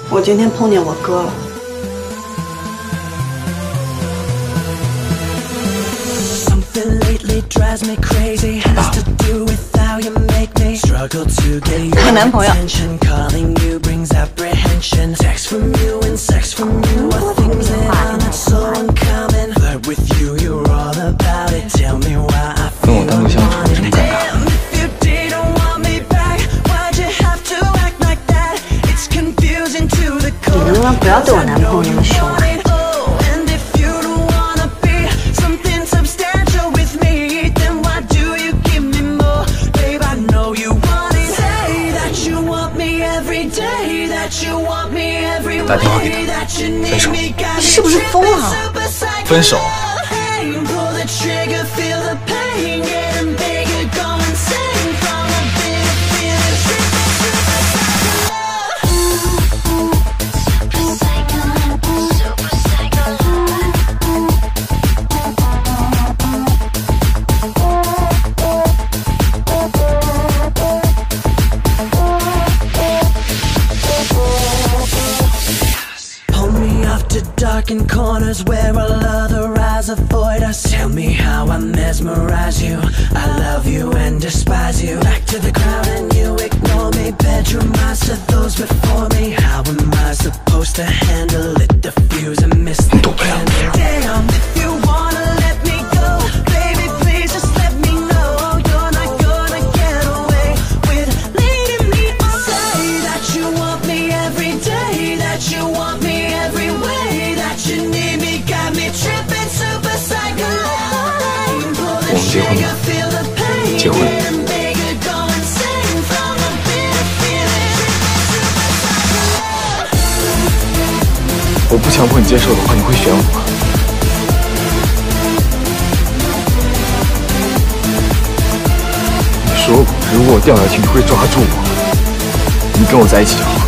我今天碰见我哥了。 她男朋友。 跟我单独相处有什么尴尬？ 你能不能不要对我男朋友那么凶啊？ 打电话给他，分手。 你是不是疯了？ 分手。 Dark in corners where all other eyes avoid us. Tell me how I mesmerize you. I love you and despise you. Back to the ground and you ignore me. Bedroom eyes to those before me. How am I supposed to handle it? Diffuse and miss the candle. Damn, if you wanna let me go, baby, please just let me know. You're not gonna get away with leading me on. Say that you want me every day, that you want me every way. You need me, got me tripping, super psycho. 我们结婚吧，结婚。我不强迫你接受的话，你会选我吗？你说过，如果我掉下去，你会抓住我。你跟我在一起就好。